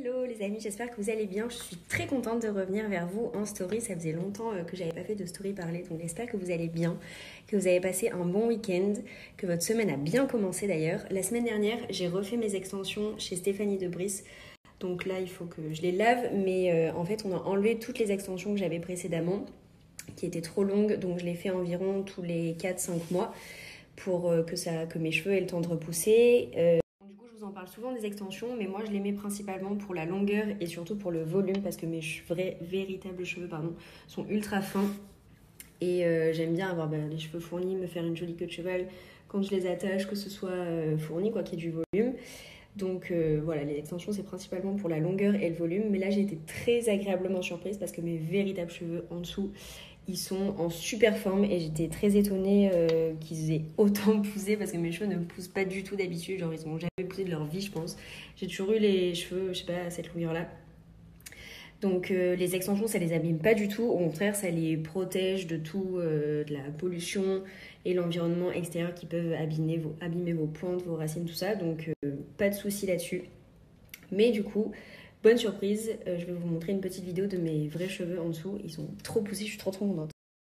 Hello les amis, j'espère que vous allez bien. Je suis très contente de revenir vers vous en story. Ça faisait longtemps que j'avais pas fait de story parler, donc j'espère que vous allez bien, que vous avez passé un bon week-end, que votre semaine a bien commencé d'ailleurs. La semaine dernière, j'ai refait mes extensions chez Stéphanie Debris. Donc là, il faut que je les lave, mais en fait, on a enlevé toutes les extensions que j'avais précédemment, qui étaient trop longues, donc je les fais environ tous les 4-5 mois pour que mes cheveux aient le temps de repousser. Du coup, je vous en parle souvent des extensions, mais moi, je les mets principalement pour la longueur et surtout pour le volume, parce que mes véritables cheveux sont ultra fins. Et j'aime bien avoir les cheveux fournis, me faire une jolie queue de cheval quand je les attache, que ce soit fourni, quoi, qu'il y ait du volume. Donc voilà, les extensions, c'est principalement pour la longueur et le volume. Mais là, j'ai été très agréablement surprise parce que mes véritables cheveux en dessous, ils sont en super forme et j'étais très étonnée qu'ils aient autant poussé parce que mes cheveux ne poussent pas du tout d'habitude. Genre, ils n'ont jamais poussé de leur vie, je pense. J'ai toujours eu les cheveux, je sais pas, à cette longueur-là. Donc les extensions, ça les abîme pas du tout. Au contraire, ça les protège de tout, de la pollution et l'environnement extérieur qui peuvent abîmer vos pointes, vos racines, tout ça. Donc pas de souci là-dessus. Mais du coup, bonne surprise, je vais vous montrer une petite vidéo de mes vrais cheveux en dessous. Ils sont trop poussés, je suis trop contente.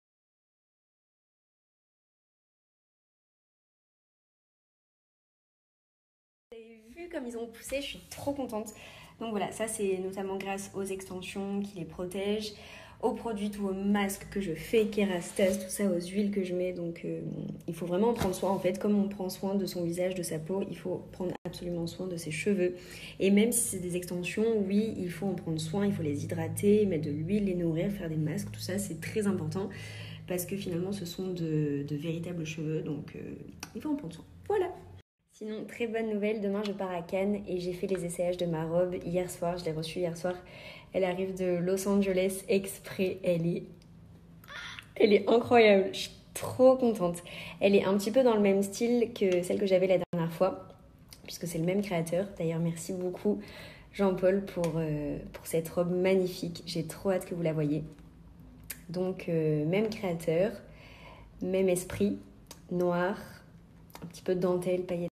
Vous avez vu comme ils ont poussé, je suis trop contente. Donc voilà, ça c'est notamment grâce aux extensions qui les protègent, aux produits, tous aux masques que je fais, Kérastase, tout ça, aux huiles que je mets. Donc il faut vraiment en prendre soin en fait. Comme on prend soin de son visage, de sa peau, il faut prendre absolument soin de ses cheveux. Et même si c'est des extensions, oui, il faut en prendre soin, il faut les hydrater, mettre de l'huile, les nourrir, faire des masques, tout ça c'est très important. Parce que finalement ce sont de véritables cheveux, donc il faut en prendre soin. Voilà. Sinon, très bonne nouvelle, demain je pars à Cannes et j'ai fait les essayages de ma robe hier soir, je l'ai reçue hier soir. Elle arrive de Los Angeles exprès, elle est incroyable, je suis trop contente. Elle est un petit peu dans le même style que celle que j'avais la dernière fois, puisque c'est le même créateur. D'ailleurs, merci beaucoup Jean-Paul pour cette robe magnifique, j'ai trop hâte que vous la voyez. Donc, même créateur, même esprit, noir, un petit peu de dentelle, paillettes.